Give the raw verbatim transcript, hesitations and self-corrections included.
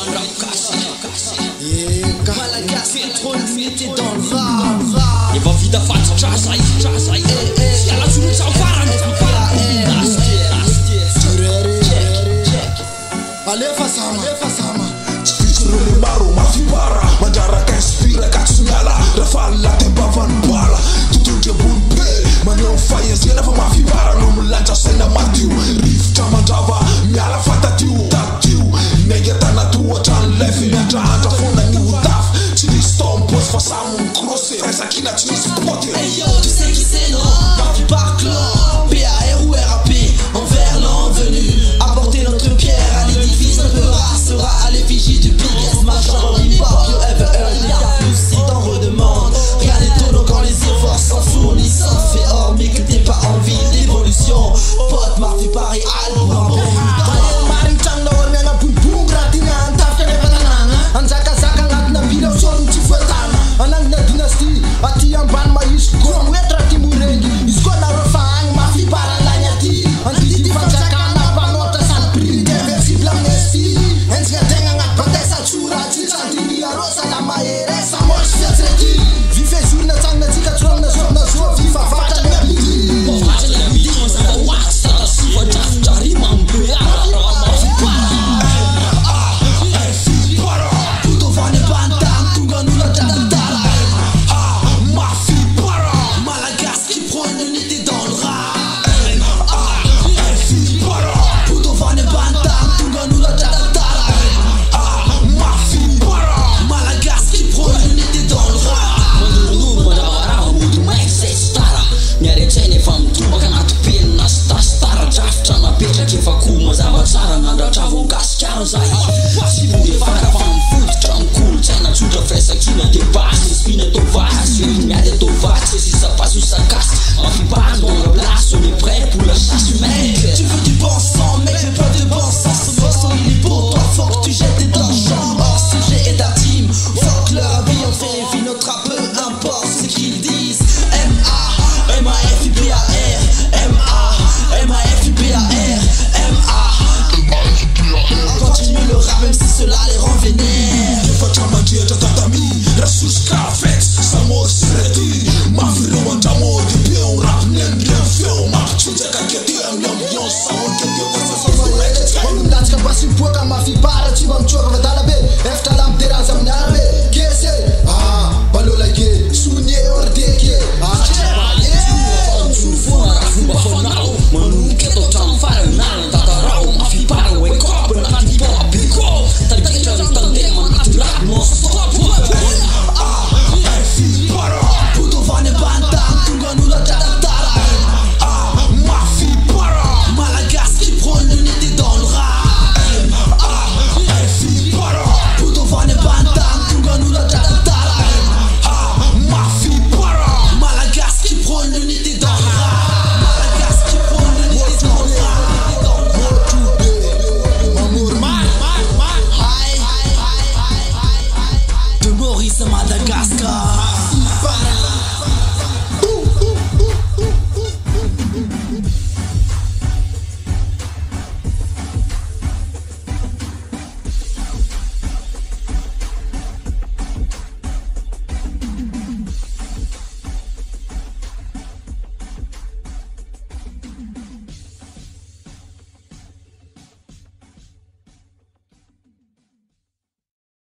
Malagasy, c'est trop limité dans le rap. Il va vite à faire du jazz, jazz, y'a la journée sans farane. Allez, Fassama, Fassama. Fikirul baru masih parah. Menjara kespira katsunyala. Rafala tembavan bala. Tutu jebun pe. Manyo fire zena fa mafi para. No mulanja sena matiu. Rif chamandava. Miala fatatiu. Tatiu. Negeta na tua chan lefi. Nja anta fona ni utaf. Chini storm post fa samun crosse. Essa aqui na chini spot.